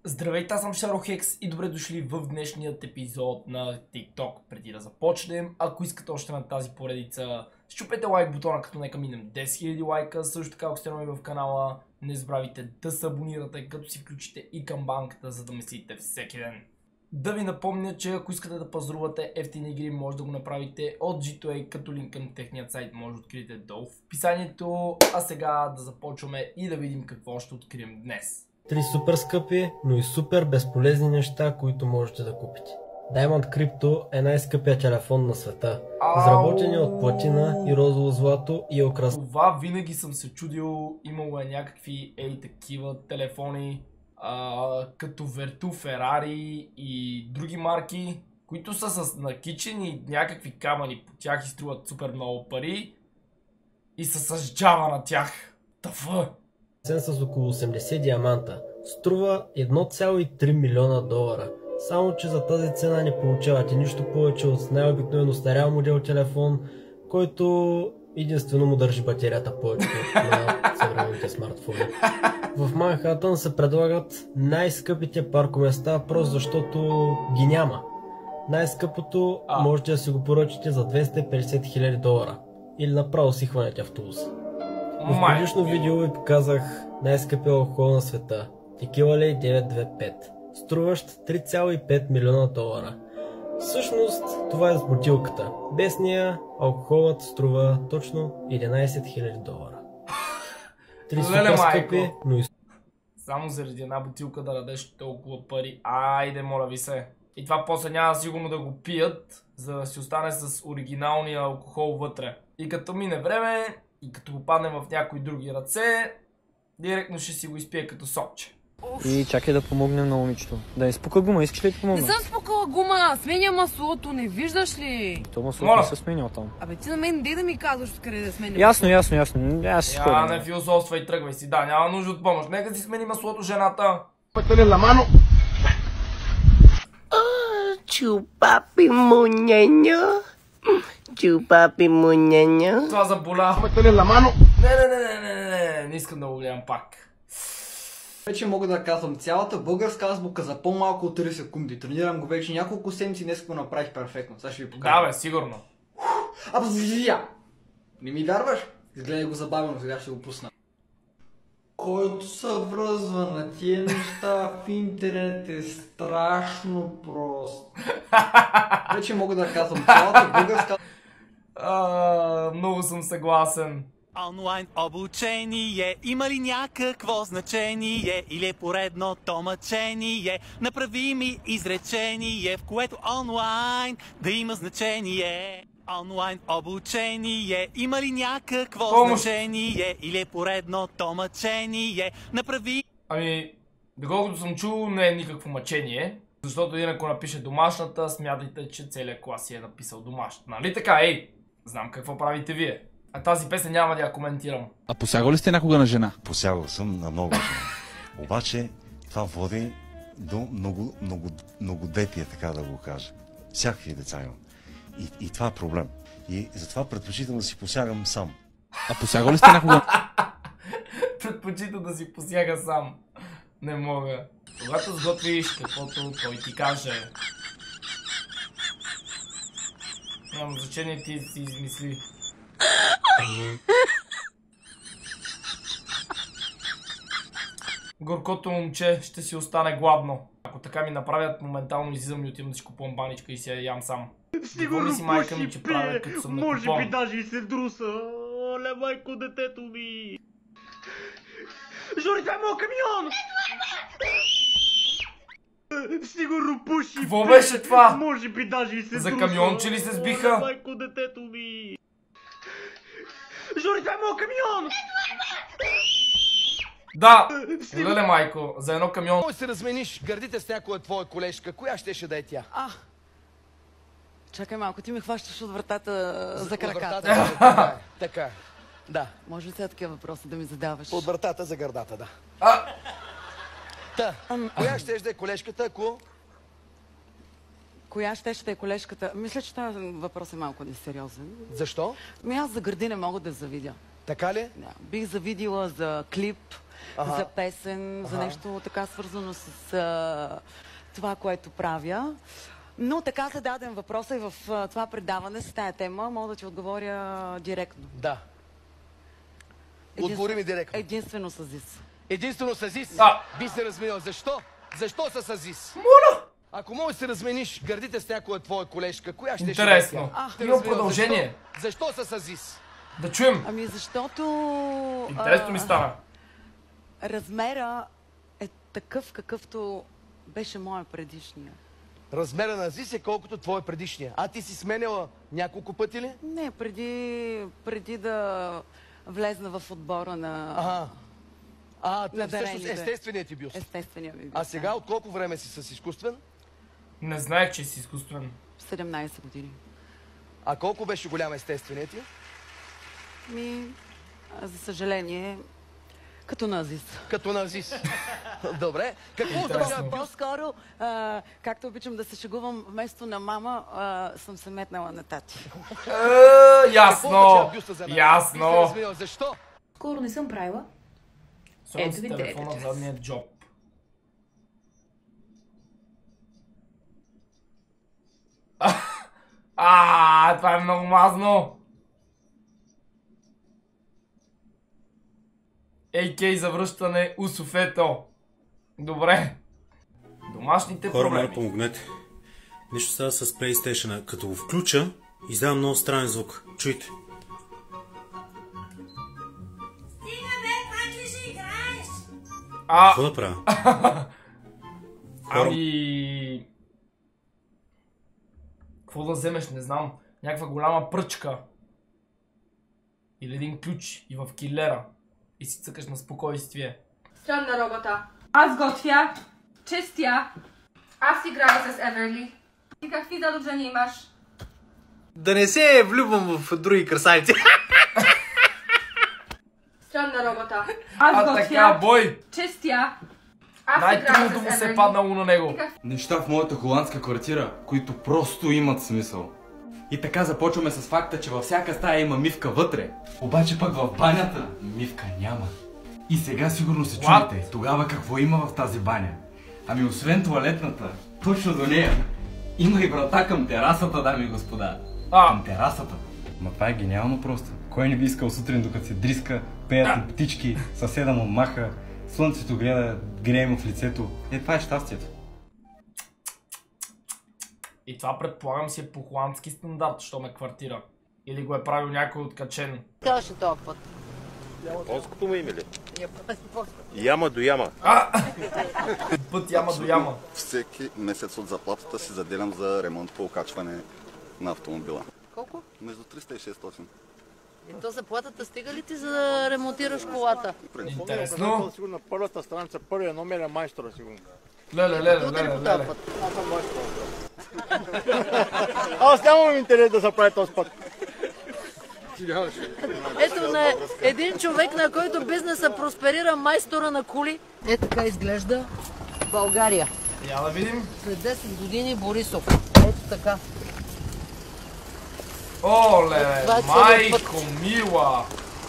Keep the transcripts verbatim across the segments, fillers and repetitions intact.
Здравейте, аз съм Шарохекс и добре дошли в днешният епизод на TikTok. Преди да започнем, ако искате още на тази поредица, щупете лайк бутона, като нека минем десет хиляди лайка. Също така, ако сте нови в канала, не забравяйте да се абонирате, като си включите и камбанката, за да мислите всеки ден. Да ви напомня, че ако искате да пазарувате ефтини игри, може да го направите от джи ту ей, като линк към техният сайт може да откриете долу в описанието. А сега да започваме и да видим какво ще открием днес. Три супер скъпи, но и супер безполезни неща, които можете да купите. Diamond Crypto е най-скъпият телефон на света. Изработен е от платина и розово злато и е украсен. Това винаги съм се чудил, имало е някакви ей такива телефони, а, като Vertu, Ferrari и други марки, които са с накичени някакви камъни по тях и струват супер много пари и са с джава на тях. Тафа! С около осемдесет диаманта. Струва едно цяло и три милиона долара. Само че за тази цена не получавате нищо повече от най-обикновено старял модел телефон, който единствено му държи батерията повече на съвременните смартфони. В Манхатън се предлагат най-скъпите паркоместа, просто защото ги няма. Най-скъпото а. можете да си го поръчате за двеста и петдесет хиляди долара. Или направо си хванете автобус. В предишно видео ви показах най-скъпия алкохол на света. Текила Лей деветстотин двадесет и пет, струващ три цяло и пет милиона долара. Всъщност това е с бутилката. Без нея алкохолът струва точно единадесет хиляди долара. Три супер скъпи, но и... Само заради една бутилка да дадеш толкова пари. Айде, моля ви се. И това после няма сигурно да го пият, за да си остане с оригиналния алкохол вътре. И като мине време, и като попадне в някои други ръце, директно ще си го изпие като сокче. И чакай да помогнем на момичето. Да не спука гума, искаш ли да помогна? Не съм спукала гума, сменя маслото, не виждаш ли? То маслото не се сменял там. Абе ти на мен дей да ми казваш откъде да сменя. Ясно, ясно, ясно. Аз си ходя. Не философства и тръгвай си, да, няма нужда от помощ. Нека си смени маслото, жената. Чупапи муненя. Чупапи муненя. Това заболя. Не, не, не, не, не, не, не искам да го гледам пак. Вече мога да казвам цялата българска азбука за по-малко от три секунди. Тренирам го вече няколко седмици, днес го направих перфектно. Сега ще ви покажа. Да бе, сигурно. Абзия! Не ми вярваш? Изгледай го забавено, сега ще го пусна. Който се връзва на тия неща в интернет е страшно просто. Вече мога да казвам цялата българска... А, много съм съгласен. Онлайн обучение, има ли някакво значение или е поредното мъчение? Направи ми изречение, в което онлайн да има значение. Онлайн обучение, има ли някакво Помощ. значение или е поредното мъчение? Направи... Ами, доколкото съм чул, не е никакво мъчение. Защото един ако напише домашната, смятайте, че целият клас си е написал домашната. Нали така, ей? Знам какво правите вие. А тази песен няма да я коментирам. А посягал ли сте някога на жена? Посягал съм на много жена. Обаче това води до много, много, многодетие, така да го кажа. Всякакви деца имам. И, и това е проблем. И затова предпочитам да си посягам сам. А посягал ли сте някога? Предпочитам да си посяга сам. Не мога. Когато сготвиш каквото той ти каже. Няма значение, ти си измисли. Горкото момче ще си остане гладно. Ако така ми направят, моментално излизам и отивам да си купувам баничка и си я ям сам. Сигурно си майка ми, че правя, като съм може би даже и се друса. Оле, майко, детето ми. Жори, това е моят камион! Сигурно пуши. Какво беше това? Може би даже и се За друса. камионче ли се сбиха? Оле, майко, детето ми. Жори, това е моят камион! Да! Леле, майко, за едно камион... Може се размениш гърдите с някоя твоя колежка, коя щеше да е тя? А, чакай малко, ти ме хващаш от вратата за краката. Така е, така е. Да. Може ли сега такива въпроси да ми задаваш? От вратата за гърдата, да. А! Та, коя щеше да е колежката, ако... Коя щеше да е колежката? Мисля, че този въпрос е малко несериозен. Защо? Ми аз за гърди не мога да завидя. Така ли? Да. Бих завидила за клип, Ага. за песен, за Ага. нещо така свързано с а, това, което правя. Но така зададен въпроса и в а, това предаване с тая тема, мога да ти отговоря директно. Да. Отговори ми директно. Единствено с Азис. Единствено с Азис? А. Би се разменила. Защо? Защо с Азис? Моля! Ако можеш да се размениш, гърдите с някоя твоя колежка, коя ще ще Интересно. бъде тя? А, Ще има разменила. продължение. Защо? Защо с Азис? Да чуем. Ами защото... Интересно ми стана. Размера е такъв, какъвто беше моя предишния. Размера на Азис е колкото твоя предишния. А ти си сменяла няколко пъти ли? Не, преди, преди да влезна в отбора на... Ага. А, на всъщност дарените. естественият ти бюст. Естественият ми бюст. А сега от колко време си с изкуствен? Не знаех, че си изкуствен. седемнайсет години. А колко беше голям естественият ти? Ми, а, за съжаление, като на Азис. Като на Азис. Добре. Какво По-скоро, означава бюст? по-скоро а, както обичам да се шегувам, вместо на мама, а, съм се метнала на тати. Е, ясно. Ясно. Защо? Скоро не съм правила. Слагам Ето си ви телефона в трета задния джоб. А, това е много мазно. ей кей за връщане Усофето. Добре. Домашните Хора, проблеми. моля, помогнете. Нещо става с PlayStation. Като го включа, издава много странен звук. Чуйте. А... Какво да правя? Ами... Какво да вземеш, не знам. Някаква голяма пръчка. Или един ключ и в килера. И си цъкаш на спокойствие. Странна работа. Аз готвя, чистя, аз играя с Еверли. Ти какви задължения имаш? Да не се влюбвам в други красавици. Странна работа. Аз А, готвя, така, бой! чистя, аз играя Най-трудното с му се е Еверли. паднало на него. Неща в моята холандска квартира, които просто имат смисъл. И така започваме с факта, че във всяка стая има мивка вътре. Обаче пък в банята мивка няма. И сега сигурно се чудите, тогава какво има в тази баня? Ами освен туалетната, точно до нея, има и врата към терасата, дами и господа. А. Към терасата. Ма това е гениално просто. Кой не би искал сутрин, докато се дриска, пеят му птички, съседа му маха, слънцето гледа, грее му в лицето. Е, това е щастието. И това предполагам си е по холандски стандарт, що ме квартира. Или го е правил някой откачен. Казваше този път. Полското му име ли? Яма до яма. Път яма до яма. Всеки месец от заплатата си заделям за ремонт по окачване на автомобила. Колко? Между триста и шестстотин. И то заплатата стига ли ти за да ремонтираш колата? Интересно. Сигурно на първата страница, първия номер е майстора, сигурно. Леле, леле, леле, леле. Аз съм майстор. Аз нямам интерес да се прави този път. Ето на един човек, на който бизнеса просперира, майстора на коли. Е така изглежда България. Я да видим. След десет години Борисов. Ето така. Оле, Това е целият майко път. мила.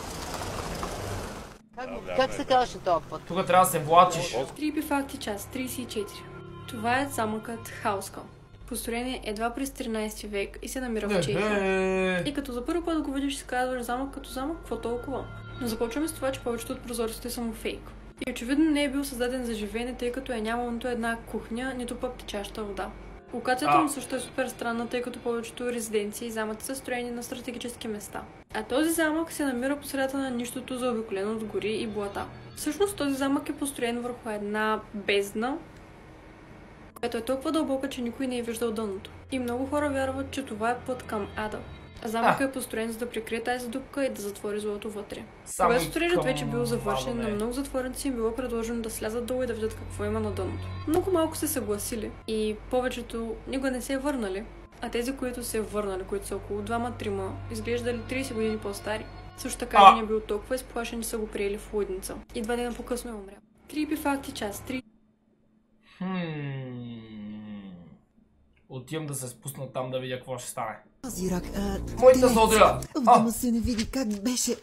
Как, как се казваше този път? Тук трябва да се влачиш. Трипи факти, час трийсет и четири. Това е замъкът Хауском. Построен е едва през тринайсети век и се намира в Чехия. И като за първи път го видиш, си казваш замък като замък, какво толкова? Но започваме с това, че повечето от прозорците са му фейк. И очевидно не е бил създаден за живеене, тъй като е нямало нито една кухня, нито пък течаща вода. Локацията му също е супер странна, тъй като повечето резиденции и замъци са строени на стратегически места. А този замък се намира по средата на нищото, заобиколено от гори и блата. Всъщност този замък е построен върху една бездна, която е толкова дълбока, че никой не е виждал дъното. И много хора вярват, че това е път към ада. А замъкът е построен за да прикрие тази дупка и да затвори злото вътре. Когато строежът вече бил завършен, на много затворници им било предложено да слязат долу и да видят какво има на дъното. Много малко се съгласили и повечето никога не се е върнали. А тези, които се е върнали, които са около двама-трима, изглеждали трийсет години по-стари. Също така А. един е бил толкова изплашен, че са го приели в лудница. И два дена по-късно е умрял. Трипи факти, час три. Хм. Отивам да се спусна там да видя какво ще стане. Този рак, а... Моята Зодия! Да му се не види как беше...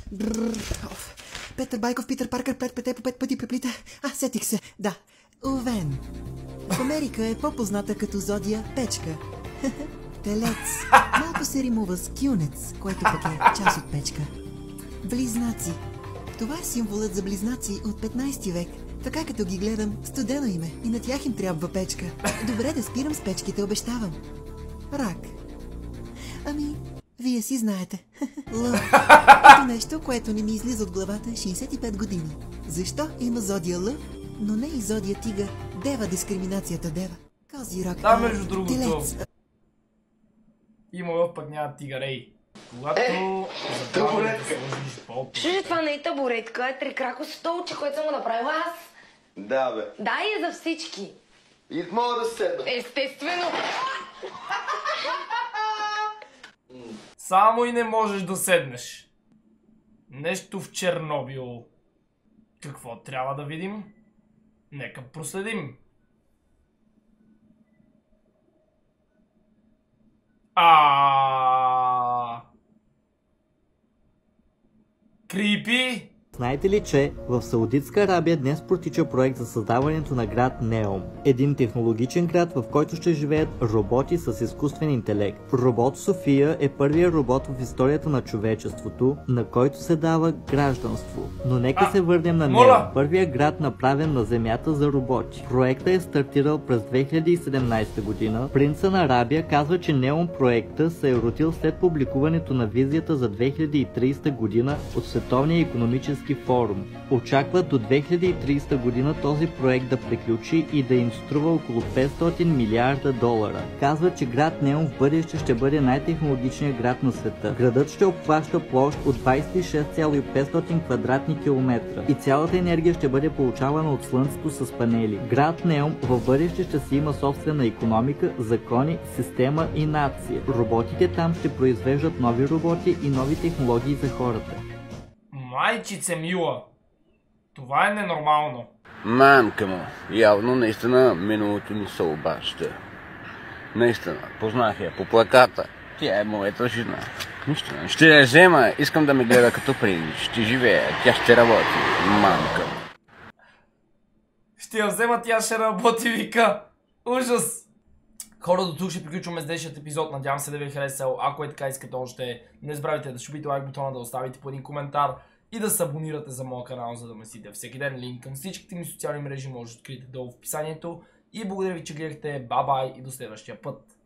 Петър Байков, Питър Паркър, плет плете по пет пъти преплита. А, сетих се, да. Овен. В Америка е по-позната като Зодия Печка. Телец. Малко се римува с кюнец, който пък е част от печка. Близнаци. Това е символът за близнаци от петнайсети век. Така като ги гледам, студено име и на тях им трябва печка. Добре, да спирам с печките, обещавам. Рак. Ами, вие си знаете. Лъв. Като нещо, което не ми излиза от главата шейсет и пет години. Защо има Зодия Лъв, но не и Зодия Тигър? Дева дискриминацията, дева. Кози рак. Да, между другото. Телец. Има лъв, пък няма тигър, ей. Когато забравя да сложиш по-по. Слушай, това не е табуретка, е трикрако столче, което съм го направила аз. Да, бе. Да, и е за всички. И мога да седна. Естествено. Само и не можеш да седнеш. Нещо в Чернобил. Какво трябва да видим? Нека проследим. А. Крипи. Знаете ли, че в Саудитска Арабия днес протича проект за създаването на град Неом? Един технологичен град, в който ще живеят роботи с изкуствен интелект. Робот София е първият робот в историята на човечеството, на който се дава гражданство. Но нека а, се върнем на Неом, първият град направен на земята за роботи. Проектът е стартирал през две хиляди и седемнайсета година. Принца на Арабия казва, че Неом проекта се е родил след публикуването на визията за две хиляди и трийсета година от Световния икономически форум. Очакват до две хиляди и трийсета година този проект да приключи и да им струва около петстотин милиарда долара. Казва, че град Неом в бъдеще ще бъде най-технологичният град на света. Градът ще обхваща площ от двайсет и шест хиляди и петстотин квадратни километра и цялата енергия ще бъде получавана от слънцето с панели. Град Неом в бъдеще ще си има собствена икономика, закони, система и нация. Роботите там ще произвеждат нови роботи и нови технологии за хората. Майчице мила, това е ненормално. Мамка му, явно наистина миналото ни се обажда. Наистина, познах я по плаката. Тя е моята жена. Нищо, ще я взема, искам да ме гледа като принц. Ще живее, тя ще работи. Мамка. Ще я взема, тя ще работи, вика. Ужас. Хора, до тук ще приключваме с днешният епизод. Надявам се да ви е харесал. Ако е така, искате още, не забравяйте да щупите лайк бутона, да оставите по един коментар и да се абонирате за моя канал, за да ме следите всеки ден. Линк към всичките ми социални мрежи може да откриете долу в описанието. И благодаря ви, че гледахте. Бай-бай и до следващия път.